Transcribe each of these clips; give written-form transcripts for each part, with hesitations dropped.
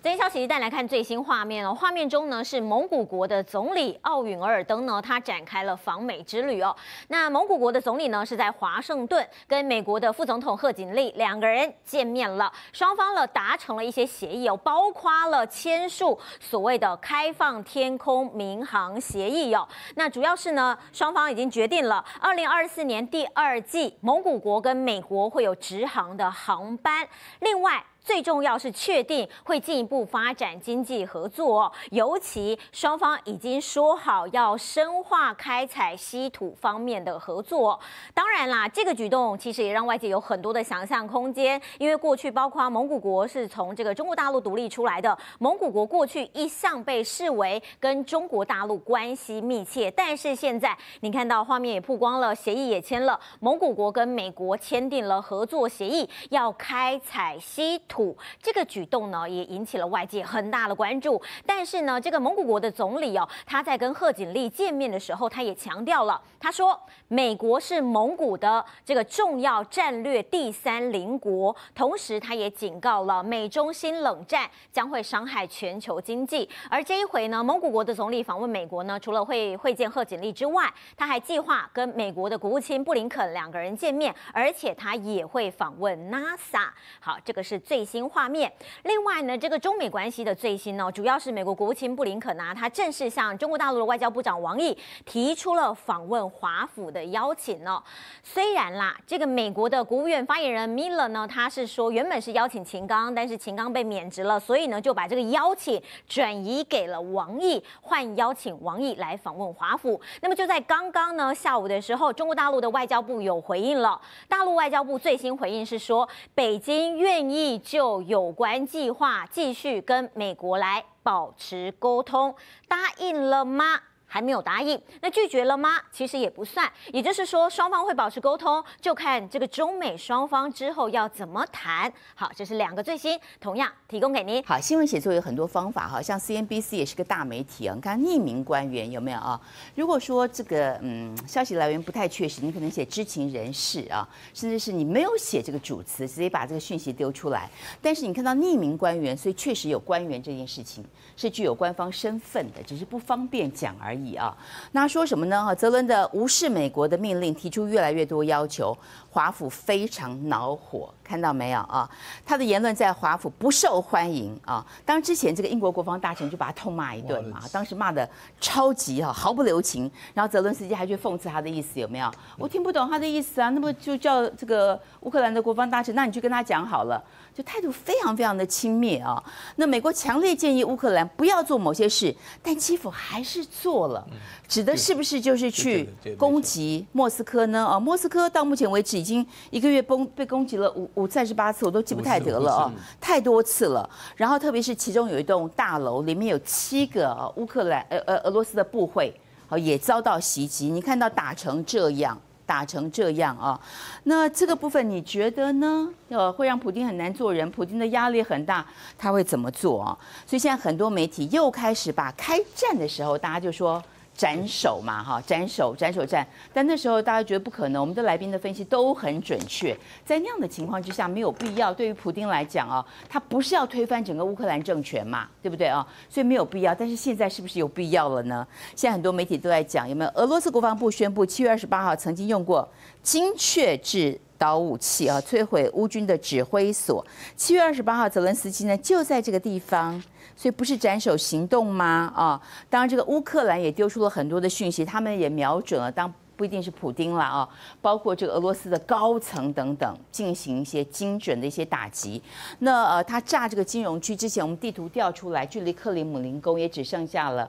这一消息一旦来看最新画面哦，画面中呢是蒙古国的总理奥允额尔登呢，他展开了访美之旅哦。那蒙古国的总理呢是在华盛顿跟美国的副总统贺锦丽两个人见面了，双方呢达成了一些协议哦，包括了签署所谓的开放天空民航协议哦。那主要是呢，双方已经决定了2024年第2季蒙古国跟美国会有直航的航班，另外。最重要是确定会进一步发展经济合作哦，尤其双方已经说好要深化开采稀土方面的合作。当然啦，这个举动其实也让外界有很多的想象空间，因为过去包括蒙古国是从这个中国大陆独立出来的，蒙古国过去一向被视为跟中国大陆关系密切，但是现在你看到画面也曝光了，协议也签了，蒙古国跟美国签订了合作协议，要开采稀土。这个举动呢，也引起了外界很大的关注。但是呢，这个蒙古国的总理哦，他在跟贺锦丽见面的时候，他也强调了，他说美国是蒙古的这个重要战略第3邻国，同时他也警告了美中新冷战将会伤害全球经济。而这一回呢，蒙古国的总理访问美国呢，除了会见贺锦丽之外，他还计划跟美国的国务卿布林肯两个人见面，而且他也会访问 NASA。好，这个是最新画面。另外呢，这个中美关系的最新呢，主要是美国国务卿布林肯他正式向中国大陆的外交部长王毅提出了访问华府的邀请呢。虽然啦，这个美国的国务院发言人 Miller 呢，他是说原本是邀请秦刚，但是秦刚被免职了，所以呢就把这个邀请转移给了王毅，换邀请王毅来访问华府。那么就在刚刚呢下午的时候，中国大陆的外交部有回应了。大陆外交部最新回应是说，北京愿意就有关计划继续跟美国来保持沟通，答应了吗？还没有答应，那拒绝了吗？其实也不算，也就是说双方会保持沟通，就看这个中美双方之后要怎么谈。好，这是2个最新，同样提供给您。 好，新闻写作有很多方法哈，像 CNBC 也是个大媒体啊，你看匿名官员有没有啊？如果说这个消息来源不太确实，你可能写知情人士啊，甚至是你没有写这个主词，直接把这个讯息丢出来。但是你看到匿名官员，所以确实有官员这件事情是具有官方身份的，只是不方便讲而已。那说什么呢？泽伦的无视美国的命令，提出越来越多要求，华府非常恼火，看到没有啊？他的言论在华府不受欢迎啊。当然之前这个英国国防大臣就把他痛骂一顿嘛，当时骂的超级毫不留情。然后泽伦斯基还去讽刺他的意思有没有？我听不懂他的意思啊，那么就叫这个乌克兰的国防大臣，那你去跟他讲好了。就态度非常非常的轻蔑啊。那美国强烈建议乌克兰不要做某些事，但基辅还是做了，指的是不是就是去攻击莫斯科呢？莫斯科到目前为止已经1个月被攻击了38次，我都记不太得了啊，太多次了。然后特别是其中有一栋大楼，里面有7个俄罗斯的部会也遭到袭击，你看到打成这样啊，那这个部分你觉得呢？会让普丁很难做人，普丁的压力很大，他会怎么做啊？所以现在很多媒体又开始把开战的时候，大家就说斩首嘛，斩首战。但那时候大家觉得不可能，我们的来宾的分析都很准确，在那样的情况之下，没有必要。对于普丁来讲啊，他不是要推翻整个乌克兰政权嘛，对不对啊？所以没有必要。但是现在是不是有必要了呢？现在很多媒体都在讲，有没有？俄罗斯国防部宣布，7月28号曾经用过精确制导武器摧毁乌军的指挥所。7月28号，泽伦斯基呢就在这个地方。所以不是斩首行动吗？当然这个乌克兰也丢出了很多的讯息，他们也瞄准了，当不一定是普丁啦包括这个俄罗斯的高层等等，进行一些精准的一些打击。那他炸这个金融区之前，我们地图调出来，距离克里姆林宫也只剩下了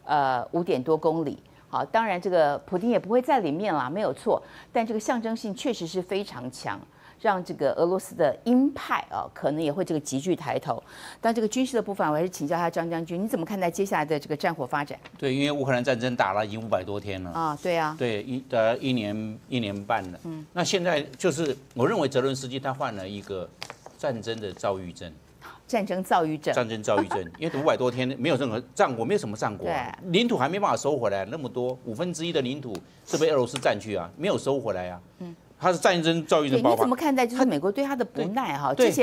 5点多公里。好，当然这个普丁也不会在里面啦，没有错，但这个象征性确实是非常强。让这个俄罗斯的鹰派可能也会这个急剧抬头。但这个军事的部分，我还是请教一下张将军，你怎么看待接下来的这个战火发展？ 对，因为乌克兰战争打了已经500多天了啊，对啊， 对，一年半了。那现在就是我认为泽伦斯基他患了一个战争的躁郁症。 战争躁郁症，因为500多天没有任何战果，没有什么战果领土还没办法收回来，那么多1/5的领土是被俄罗斯占去啊，没有收回来啊。他是战争躁郁症爆发。 你怎么看待就是美国对他的不耐之前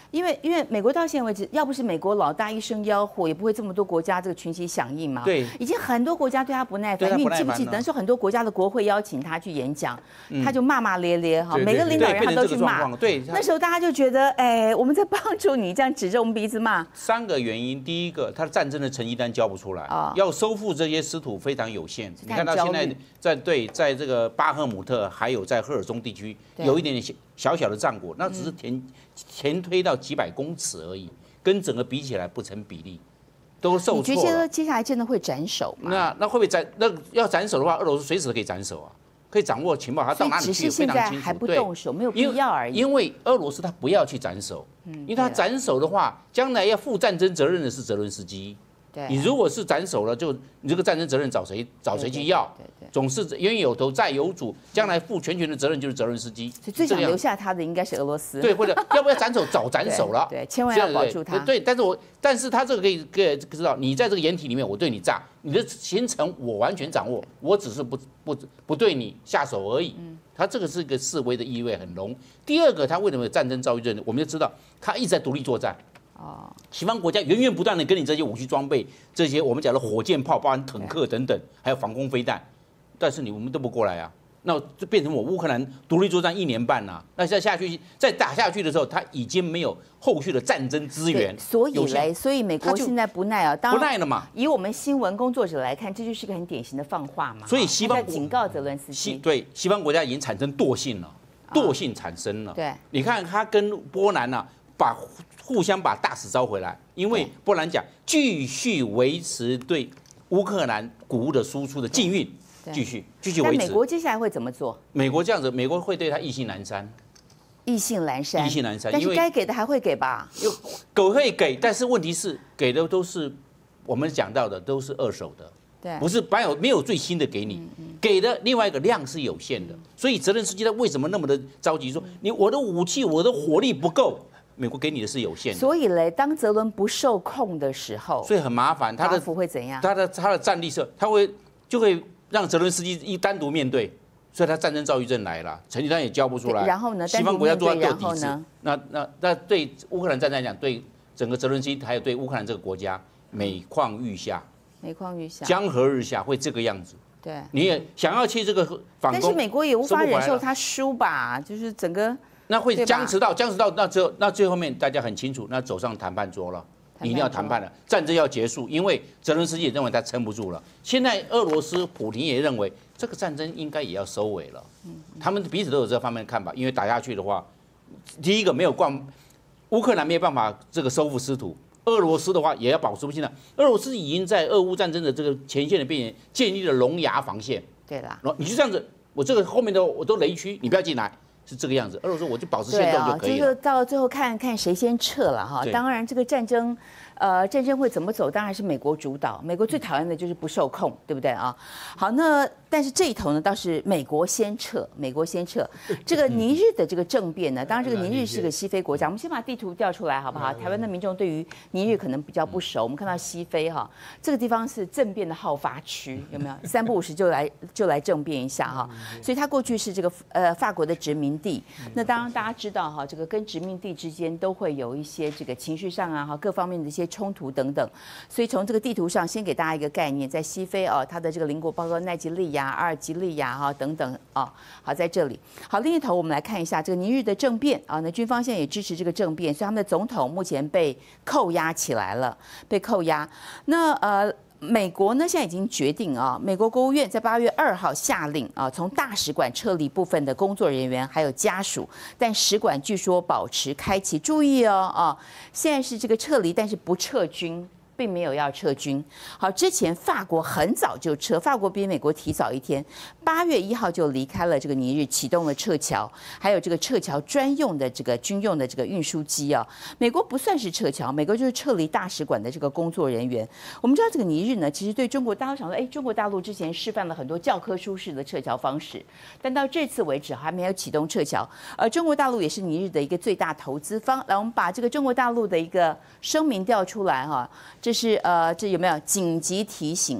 因为美国到现在为止，要不是美国老大一声吆喝，也不会这么多国家这个群起响应嘛。 对， 已经很多国家对他不耐烦，因为你记不记得那时候很多国家的国会邀请他去演讲，他就骂骂咧咧哈，每个领导人他都去骂。 对， 那时候大家就觉得，哎，我们在帮助你，这样指着我们鼻子骂。 3个原因，第一个，他的战争的成绩单交不出来，要收复这些失土非常有限。你看到现在在这个巴赫姆特还有在赫尔松地区有一点点小小的战果，那只是前推到几百公尺而已，跟整个比起来不成比例，都受挫了。 你觉得接下来真的会斩首吗？ 那会不会斩？那要斩首的话，俄罗斯随时都可以斩首啊，可以掌握情报，他到哪里去非常清楚。 只是现在还不动手，没有必要而已。 因为俄罗斯他不要去斩首，因为他斩首的话，将来要负战争责任的是泽伦斯基。你如果是斩首了，就你这个战争责任找谁去要？总是冤有头债有主，将来负全权的责任就是泽伦斯基。 所以最想留下他的应该是俄罗斯。 对，或者要不要斩首早斩首了。 对，千万要保住他。 对，但是他这个可以知道，你在这个掩体里面，我对你炸，你的行程我完全掌握，我只是不对你下手而已。他这个是一个示威的意味很浓。第二个，他为什么有战争躁郁症？我们就知道他一直在独立作战。西方国家源源不断的跟你这些武器装备，这些我们讲的火箭炮、包含坦克等等，还有防空飞弹，但是我们都不过来啊，那就变成我乌克兰独立作战1年半了。那再打下去的时候，他已经没有后续的战争资源， 所以美国现在不耐啊， 不耐了嘛。 以我们新闻工作者来看，这就是个很典型的放话嘛。 所以西方警告泽伦斯基， 对西方国家已经产生惰性了，惰性产生了。 对， 你看他跟波兰啊，互相把大使招回来，因为波兰讲继续维持对乌克兰谷物的输出的禁运，继续维持。 但美国接下来会怎么做？ 美国这样子，美国会对他意兴阑珊。 意兴阑珊，但因为该给的还会给吧？ 会给，但是问题是给的都是我们讲到的都是二手的， 对， 不是没有最新的给你，给的另外一个量是有限的，所以泽连斯基他为什么那么的着急说我的武器我的火力不够？美国给你的是有限的， 所以嘞，当泽伦不受控的时候， 所以很麻烦。他的会怎样？ 他的战力是，就会让泽伦斯基单独面对，所以他战争躁郁症来了，成绩单也交不出来。 然后呢？ 西方国家做到然抵制。那对乌克兰战争来讲，对整个泽伦斯基还有对乌克兰这个国家，每况愈下，江河日下，会这个样子。 对， 你也想要去这个反攻， 但是美国也无法忍受他输吧？就是整个。 那会僵持到那最后面大家很清楚，那走上谈判桌了，你一定要谈判了，战争要结束，因为泽伦斯基也认为他撑不住了。现在俄罗斯普廷也认为这个战争应该也要收尾了，他们彼此都有这方面的看法，因为打下去的话，第一个乌克兰没有办法这个收复失土，俄罗斯的话也要保持不信任。俄罗斯已经在俄乌战争的这个前线的边缘建立了龙牙防线， 对啦， 你就这样子，我这个后面的我都雷区，你不要进来。是这个样子，俄罗斯我就保持现状就可以了。 这个到最后看谁先撤了哈。当然，这个战争会怎么走，当然是美国主导。美国最讨厌的就是不受控，对不对啊？好，那但是这一头呢，倒是美国先撤。这个尼日的这个政变呢，当然这个尼日是个西非国家，我们先把地图调出来好不好？台湾的民众对于尼日可能比较不熟，我们看到西非哈，这个地方是政变的好发区，有没有？3不5时就来政变一下哈。所以它过去是这个法国的殖民地。那当然大家知道哈，这个跟殖民地之间都会有一些这个情绪上啊哈各方面的一些冲突等等。所以从这个地图上先给大家一个概念，在西非哦，它的这个邻国包括奈及利亚、阿尔及利亚哈等等啊。好，在这里。好，另一头我们来看一下这个尼日的政变啊，那军方现在也支持这个政变，所以他们的总统目前被扣押起来了，被扣押。那美国呢，现在已经决定啊，美国国务院在8月2号下令啊，从大使馆撤离部分的工作人员还有家属，但使馆据说保持开启。注意哦啊，现在是这个撤离，但是不撤军。并没有要撤军。好，之前法国很早就撤，法国比美国提早1天，8月1号就离开了这个尼日，启动了撤侨，还有这个撤侨专用的这个军用的这个运输机啊。美国不算是撤侨，美国就是撤离大使馆的这个工作人员。我们知道这个尼日呢，其实对中国大陆想说，中国大陆之前示范了很多教科书式的撤侨方式，但到这次为止还没有启动撤侨。中国大陆也是尼日的一个最大投资方。来，我们把这个中国大陆的一个声明调出来哈。这是这有没有紧急提醒？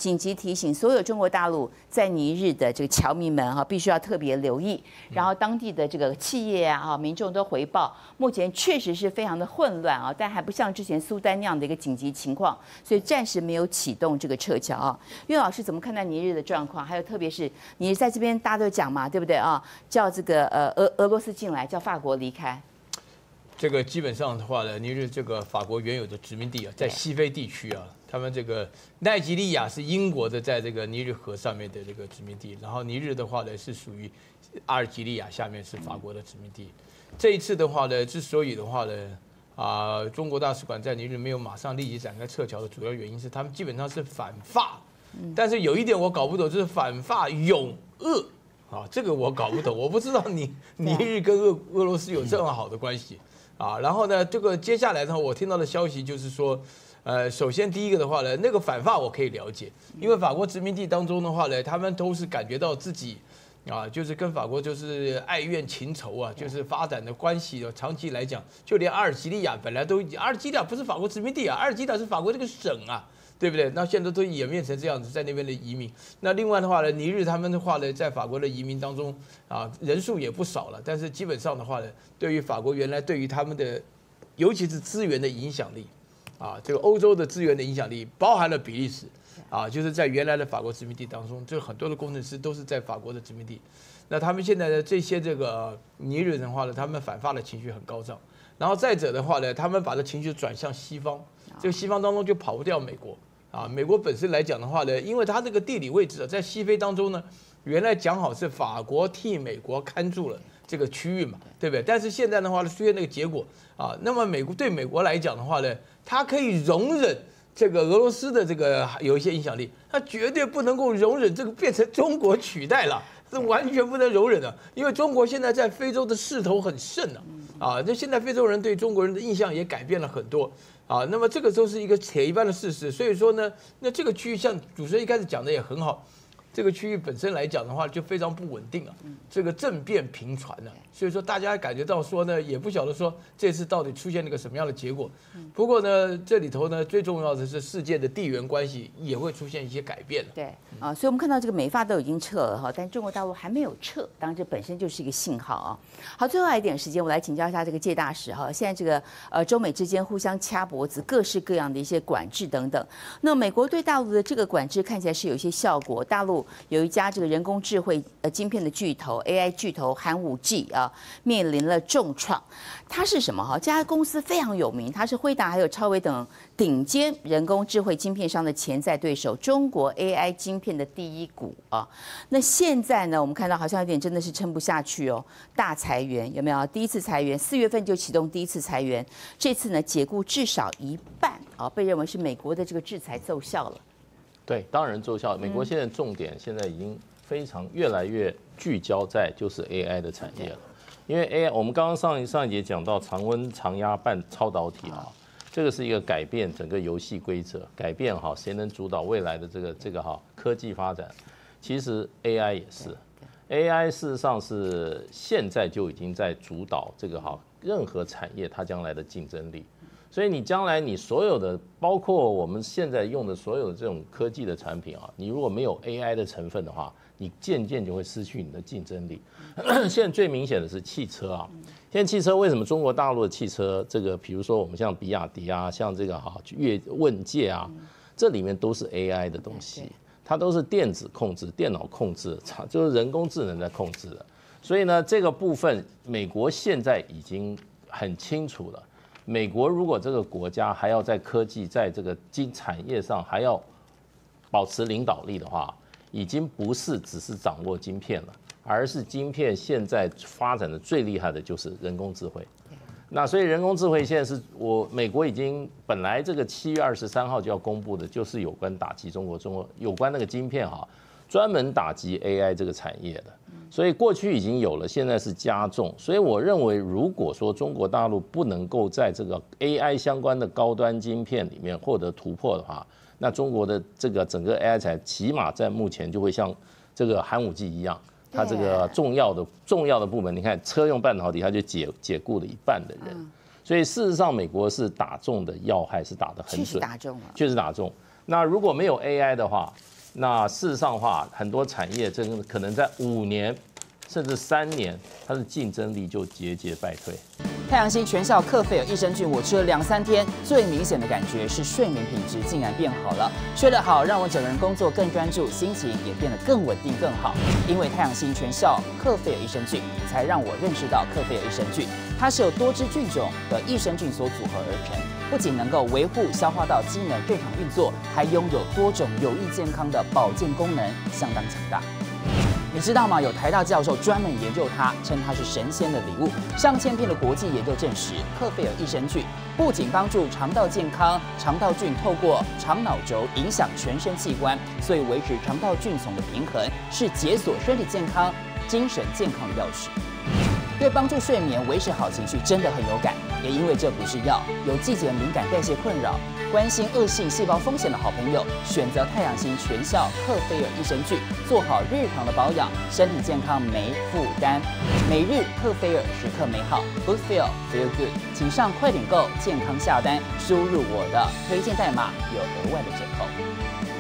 紧急提醒所有中国大陆在尼日的这个侨民们哈，必须要特别留意。然后当地的这个企业啊、民众都回报，目前确实是非常的混乱啊，但还不像之前苏丹那样的一个紧急情况，所以暂时没有启动这个撤侨啊。岳老师怎么看待尼日的状况？还有特别是尼日在这边大家都讲嘛，对不对啊？叫这个俄罗斯进来，叫法国离开。 这个基本上的话呢，尼日这个法国原有的殖民地啊，在西非地区啊，他们这个奈及利亚是英国的，在这个尼日河上面的这个殖民地，然后尼日的话呢是属于阿尔及利亚下面是法国的殖民地。这一次的话呢，之所以的话呢，中国大使馆在尼日没有马上立即展开撤侨的主要原因是他们基本上是反法，但是有一点我搞不懂，就是反法拥俄啊，这个我搞不懂，我不知道尼日跟俄罗斯有这么好的关系。然后呢，这个接下来呢，我听到的消息就是说，首先第一个的话呢，那个反法我可以了解，因为法国殖民地当中的话呢，他们都是感觉到自己就是跟法国就是爱怨情仇啊，就是发展的关系长期来讲，就连阿尔及利亚本来都，阿尔及利亚不是法国殖民地啊，阿尔及利亚是法国这个省啊。对不对？那现在都演变成这样子，在那边的移民。那另外的话呢，尼日他们的话呢，在法国的移民当中人数也不少了。但是基本上的话呢，对于法国原来对于他们的，尤其是资源的影响力，这个欧洲的资源的影响力，包含了比利时，就是在原来的法国殖民地当中，就很多的工程师都是在法国的殖民地。那他们现在的这些这个尼日人的话呢，他们反法的情绪很高涨。然后再者的话呢，他们把这情绪转向西方，这个西方当中就跑不掉美国。美国本身来讲的话呢，因为它这个地理位置在西非当中呢，原来讲好是法国替美国看住了这个区域嘛，对不对？但是现在的话呢，出现那个结果那么对美国来讲的话呢，它可以容忍这个俄罗斯的这个有一些影响力，它绝对不能够容忍这个变成中国取代了，是完全不能容忍的，因为中国现在在非洲的势头很盛那现在非洲人对中国人的印象也改变了很多。那么这个都是一个铁一般的事实，所以说呢，那这个区域像主持人一开始讲的也很好，这个区域本身来讲的话就非常不稳定这个政变频传所以说大家感觉到说呢，也不晓得说这次到底出现了一个什么样的结果。不过呢，这里头呢最重要的是世界的地缘关系也会出现一些改变。 对所以我们看到这个美法都已经撤了但中国大陆还没有撤，当然这本身就是一个信号好，最后还有一点时间，我来请教一下这个介大使现在这个中美之间互相掐脖子，各式各样的一些管制等等。那美国对大陆的这个管制看起来是有一些效果，大陆有一家这个人工智慧晶片的巨头 AI 巨头寒武纪面临了重创。它是什么这家公司非常有名，它是辉达还有超微等顶尖人工智慧晶片商的潜在对手，中国 AI 晶片的第一股那现在呢，我们看到好像有点真的是撑不下去大裁员有没有？第一次裁员4月份就启动第一次裁员，这次呢解雇至少一半被认为是美国的这个制裁奏效了。 对，当然奏效。美国现在重点现在已经越来越聚焦在就是 AI 的产业了，因为 AI 我们刚刚上一节讲到常温常压超导体这个是一个改变整个游戏规则，改变谁能主导未来的这个科技发展。其实 AI 也是 ，AI 事实上是现在就已经在主导这个任何产业它将来的竞争力。所以你将来你所有的，包括我们现在用的所有的这种科技的产品你如果没有 AI 的成分的话，你渐渐就会失去你的竞争力。现在最明显的是汽车现在汽车为什么中国大陆的汽车这个，比如说我们像比亚迪像这个问界这里面都是 AI 的东西，它都是电子控制、电脑控制，就是人工智能在控制的。所以呢，这个部分美国现在已经很清楚了。美国如果这个国家还要在科技在这个产业上还要保持领导力的话，已经不是只是掌握晶片了，而是晶片现在发展的最厉害的就是人工智慧。那所以人工智慧现在是美国已经本来这个7月23号就要公布的，就是有关打击中国有关那个晶片专门打击 AI 这个产业的。所以过去已经有了，现在是加重。所以我认为，如果说中国大陆不能够在这个 AI 相关的高端晶片里面获得突破的话，那中国的这个整个 AI 产业起码在目前就会像这个寒武纪一样，它这个重要的部门，你看车用半导体，它就解雇了一半的人。 所以事实上，美国是打中的要害是打得很准， 确实打中了， 确实打中。那如果没有 AI 的话，那事实上的话，很多产业真的可能在5年甚至3年，它的竞争力就节节败退。 太阳星全效克菲尔益生菌，我吃了2、3天，最明显的感觉是睡眠品质竟然变好了。睡得好，让我整个人工作更专注，心情也变得更稳定更好。因为太阳星全效克菲尔益生菌，才让我认识到克菲尔益生菌，它是由多支菌种的益生菌所组合而成，不仅能够维护消化道机能正常运作，还拥有多种有益健康的保健功能，相当强大。你知道吗？有台大教授专门研究它，称它是神仙的礼物。上千篇的国际研究证实，克菲尔益生菌不仅帮助肠道健康，肠道菌透过肠脑轴影响全身器官，所以维持肠道菌丛的平衡是解锁身体健康、精神健康的钥匙。对帮助睡眠、维持好情绪真的很有感。也因为这不是药，有季节敏感、代谢困扰、关心恶性细胞风险的好朋友，选择太阳星全效克菲尔益生菌，做好日常的保养，身体健康没负担。每日克菲尔，时刻美好 ，Good Feel Feel Good， 请上快点购健康下单，输入我的推荐代码，有额外的折扣。